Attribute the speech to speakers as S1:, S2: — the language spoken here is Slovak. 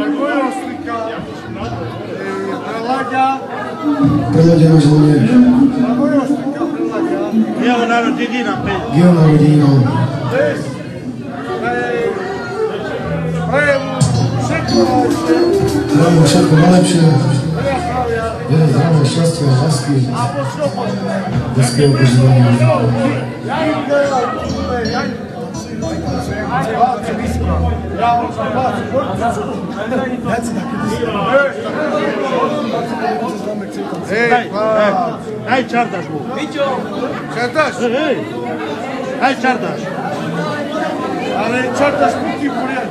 S1: Vojostika, Prelaďa.
S2: Prelaďa na želanie.
S1: Vojostika, Prelaďa.
S3: Jeho narodenina, Peť.
S2: Jeho narodenina.
S1: Prajem všetko najlepšie.
S2: Prajem všetko najlepšie. Veľa zdravia, šťastia, lásky. Božského požívania.
S3: Aj čardaš mu.
S1: Čardaš?
S3: Aj čardaš.
S1: Ale čardaš puti poriadne.